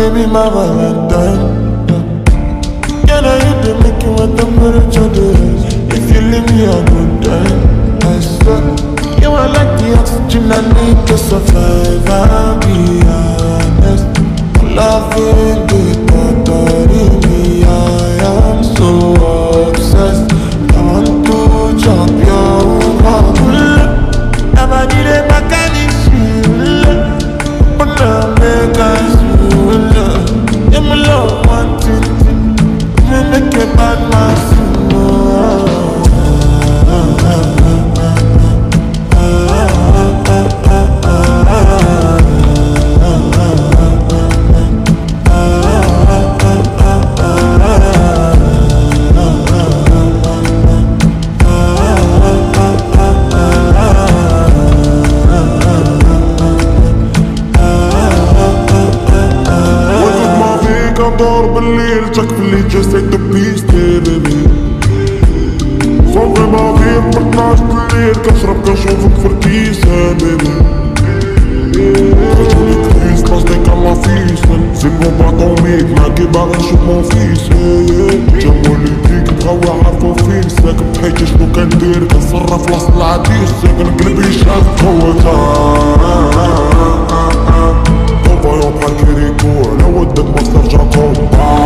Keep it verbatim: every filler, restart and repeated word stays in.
baby, my valentine. Can I hit to make you a temperature dance? If you leave me a good time, I swear you are like the oxygen I need to survive. I'll be honest, loving the thought of me. I am so obsessed. I want to chop your heart. Never did a mechanic. But now make us you my love one thing. Me make a bad man. دور بالليل تكفلي جسد بيستي بيبي صوفي ما فيه بطناش بالليل كنشرب كنشوفك في الكيسة بيبي خرجولي كريس بلاصتك على فيسن زنقو باطوميك معاكي باغي نشوف مون فيس جا والديك بغاو يعرفو فين ساكن بحياتي شنو كندير كنصرف وسط العديس ساكن قلبي شاف قوتها بحال كيريكو على ودك ما ترجع كومبا